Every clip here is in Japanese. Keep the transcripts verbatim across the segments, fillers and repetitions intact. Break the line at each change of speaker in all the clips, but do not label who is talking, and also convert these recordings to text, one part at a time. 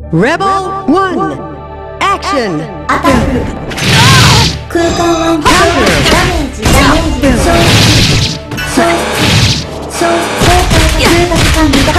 Rebel one Action
アタック空間はダメージダメージ消消消消空間管理が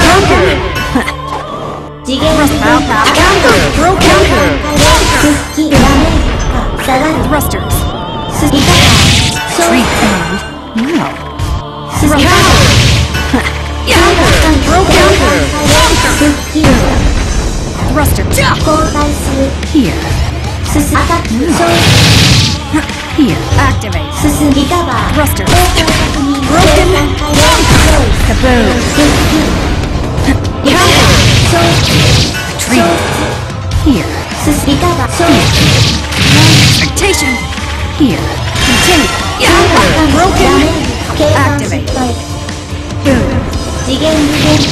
次元に変化復帰ダメージが下がる
Thrusters.
スリカ消
Treat and no.
スリカ空間管理復帰
Thruster.
交代する
Here.
進アタック消
Here. Activate.
進リカバー
Thruster.
方向確認生産開発用意
Kaboom.
復帰リカバー消
Retreat. Here.
進リカバー消
Expectation. Here. Continue.
空間ダメージ計算失
Activate.
敗
Boom.
次元無限化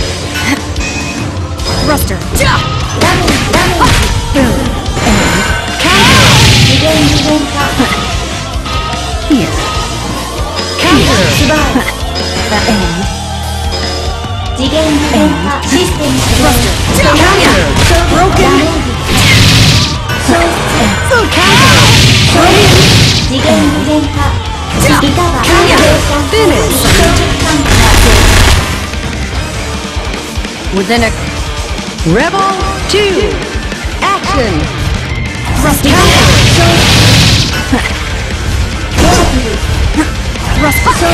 Thruster.
ダメージダメージ
Boom. And
次元無限化
here.
スバイ
The end.
次元無限化システム起動
Thruster.
ダメージ消失次元無限化リカバー計算消極感
Within a Rebel two Action
Thruster. Thruster.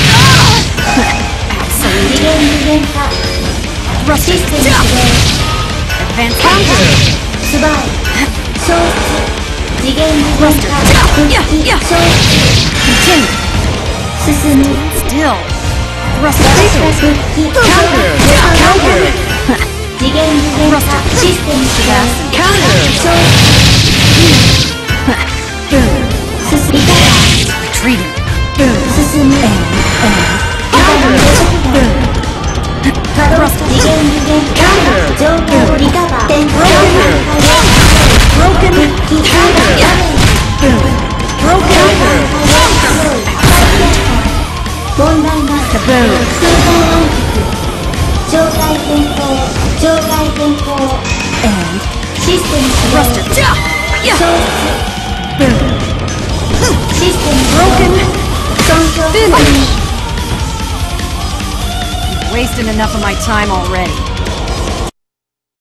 次元無限化
Thruster.
システム起動
Advance.
スバイ消失次元無限化復帰消失
Continue.
進む
Still.
復
Thruster.
帰次元無限化システム起動消失
Boom.
進リカバー
Retreating. Boom.
進む
And. And.
稼働次元無限化状況リカバー展開
Broken.
復帰ダメージ
Boom. Broken.
問題ない
Kaboom.
空間暗記状態変更状態変更
And.
システム起動
Thruster.
消
Boom.
失システム
Broken.
損傷
Wasted enough of my time already.